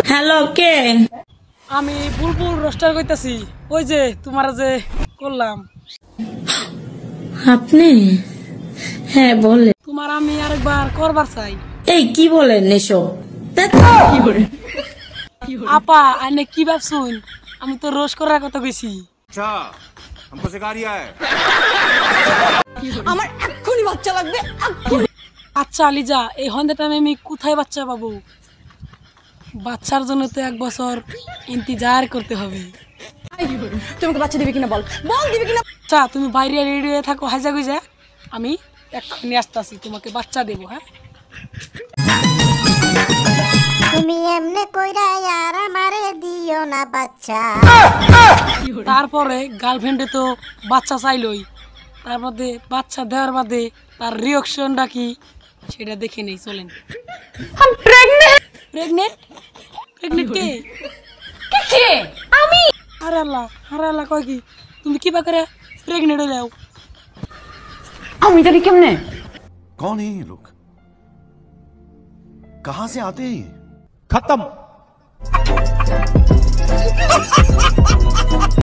Hello কে? আমি বুলবুল roaster কইতাছি। ওই যে তোমার যে করলাম। আপনি? হ্যাঁ বলে। তোমার আমি আরেকবার করবার চাই। এই কি বলেন এসব? আপা আইনে কি ভাবছুন? আমি তো রোস্ট করার কথা কইছি। अच्छा हमको सिखा रिया है। আমার এক্ষুনি বাচ্চা লাগবে এক্ষুনি। আচ্ছা লিজা, এই হন্দেটা আমি কোথায় বাচ্চা পাবো? বাচ্চার জন্য তো 1 বছর ইন্তজার করতে হবে। তোমাকে বাচ্চা দিবে কিনা বল, বল দিবে কিনা। আচ্ছা তুমি বাইরে রেডি হয়ে থাকো, হাজা গুজা। আমি এক্ষুনি আসতেছি, তোমাকে বাচ্চা দেবো। হ্যাঁ তুমি এমনে কইরা আর আমারে দিও না বাচ্চা। তারপরে গার্লফ্রেন্ডে তো বাচ্চা চাইলই, তার মধ্যে বাচ্চা দেওয়ার বাদে তার রিঅ্যাকশনটা কি সেটা দেখে নেই। চলেন। প্রেগনেন্ট প্রেগনেন্ট কে? কে? আমি। আরে আল্লাহ কয় কি? তুমি কি বা করে প্রেগনেন্ট হয়ে যাও? আমি জানি কেমনে? कौन है ये लोग? कहाँ से आते हैं? खत्म।